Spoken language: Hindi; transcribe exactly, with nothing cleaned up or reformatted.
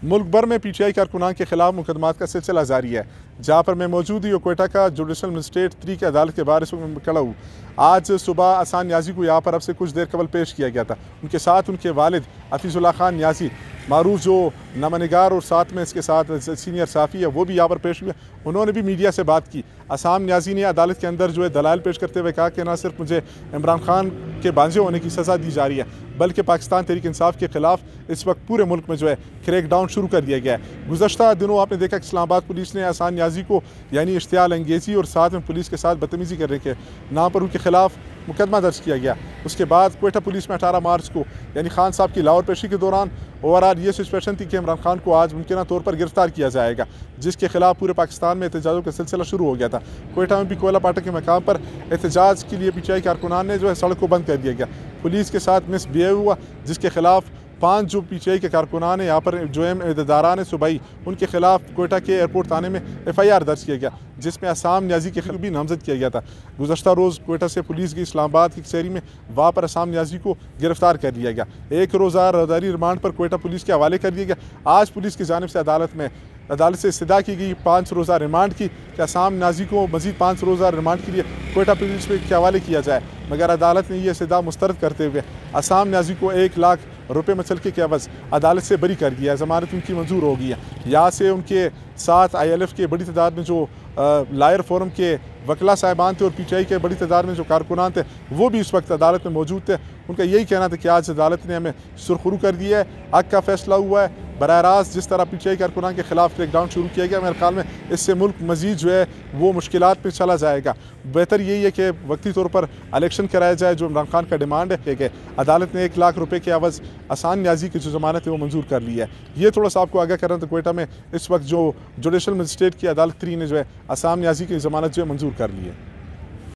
मुल्क भर में पी टी आई कारकुनान के खिलाफ मुकदमात का सिलसिला जारी है। जहाँ पर मैं मौजूद ही कोयटा का जुडिशल मजिस्ट्रेट थ्री की अदालत के बाहर इस वक्त खड़ा हूँ। आज सुबह अहसान न्याजी को यहाँ पर अब से कुछ देर कबल पेश किया गया था। उनके साथ उनके वालिद हफीजुल्लाह खान न्याजी मारूफ जो नमनिगार और साथ में इसके साथ सीनियर साफ़ी है वो भी यहाँ पर पेश हुए। उन्होंने भी मीडिया से बात की। अहसान न्याजी ने अदालत के अंदर जो है दलाइल पेश करते हुए कहा कि न सिर्फ मुझे इमरान खान के बांझे होने की सज़ा दी जा रही है बल्कि पाकिस्तान तहरीक इंसाफ के खिलाफ इस वक्त पूरे मुल्क में जो है क्रैक डाउन शुरू कर दिया गया है। गुज़श्ता दिनों आपने देखा कि इस्लामाबाद पुलिस ने अहसान न्याजी को यानी इश्तियाल अंगेज़ी और साथ में पुलिस के साथ बदतमीज़ी करने के नाम पर उनके खिलाफ मुकदमा दर्ज किया गया। उसके बाद कोयटा पुलिस में अठारह मार्च को यानी खान साहब की लाहौर पेशी के दौरान ओवरऑल ये सिचुएशन थी कि इमरान खान को आज मुमकिन तौर पर गिरफ्तार किया जाएगा, जिसके खिलाफ पूरे पाकिस्तान में एहतजाजों का सिलसिला शुरू हो गया था। कोयटा में भी कोयला पाटक के मकाम पर एहतजाज के लिए पी टी आई कारकुनान ने जो है सड़क को बंद कर दिया गया। पुलिस के साथ मिसबिहेव हुआ, जिसके खिलाफ पाँच जो पी टी आई के कारकुनान है यहाँ पर जो इदारान सूबाई उनके खिलाफ कोयटा के एयरपोर्ट थाने में एफ आई आर दर्ज किया गया, जिसमें अहसान न्याजी के खिलाफ भी नामजद किया गया था। गुज़श्ता रोज़ कोयटा से पुलिस की इस्लामाबाद की कचहरी में वहाँ पर अहसान न्याजी को गिरफ्तार कर लिया गया। एक रोज़ा राहदारी रिमांड पर कोयटा पुलिस के हवाले कर दिया गया। आज पुलिस की जानिब से अदालत में अदालत से इस्तदा की गई पाँच रोज़ा रिमांड की कि अहसान न्याजी को मज़ीद पाँच रोज़ा रिमांड के लिए कोयटा पुलिस के हवाले किया जाए, मगर अदालत ने यह इस्तदा मुस्तरद करते हुए अहसान न्याजी को एक लाख रुपये मचलके के अवज़ अदालत से बरी कर दिया है। ज़मानत उनकी मंजूर हो गई है। यहाँ से उनके साथ आई एल एफ के बड़ी तादाद में जो लायर फोरम के वकला साहिबान थे और पी टी आई के बड़ी तादाद में जो कारकुनान थे वो भी इस वक्त अदालत में मौजूद थे। उनका यही कहना था कि आज अदालत ने हमें सुरखरू कर दिया है, हक का फैसला हुआ है। बराह रास्त जिस तरह पी टी आई कारकुनान के खिलाफ क्रैकडाउन शुरू किया गया, मेरे ख्याल में इससे मुल्क मजीद जो है वो मुश्किलात में चला जाएगा। बेहतर यही है कि वक्ती तौर पर इलेक्शन कराया जाए, जो इमरान खान का डिमांड है कि अदालत ने एक लाख रुपये के अवज़ अहसान न्याजी की जो ज़मानत है वो मंजूर कर ली है। ये थोड़ा सा आपको आगाह कर रहा था। कोयटा में इस वक्त जो जुडिशल मजिस्ट्रेट की अदालत थ्री ने जो है अहसान न्याजी की ज़मानत जो है मंजूर कर ली है।